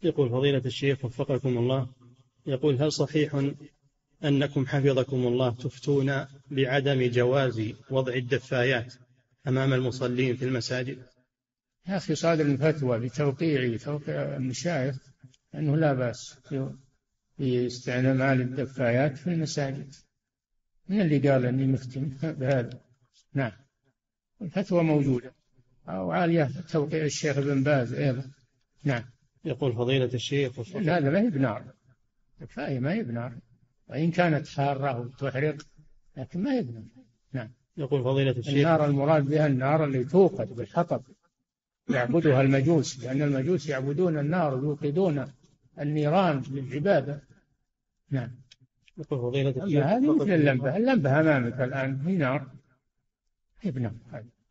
يقول فضيلة الشيخ وفقكم الله، يقول هل صحيح أنكم حفظكم الله تفتون بعدم جواز وضع الدفايات أمام المصلين في المساجد؟ يا أخي صادر الفتوى بتوقيع المشايخ أنه لا بأس باستعمال الدفايات في المساجد. من اللي قال أني مفتن بهذا؟ نعم، الفتوى موجودة أو عالية توقيع الشيخ ابن باز أيضا. نعم. يقول فضيلة الشيخ هذا ما هي بنار، الدفاية ما هي بنار، وإن كانت حارة وتحرق لكن ما هي بنار. نعم. يقول فضيلة الشيخ النار المراد بها النار اللي توقد بالحطب يعبدها المجوس، لأن المجوس يعبدون النار ويوقدون النيران للعبادة. نعم. يقول فضيلة الشيخ هذه مثل اللمبة، اللمبة أمامك الآن هي نار، هي بنار.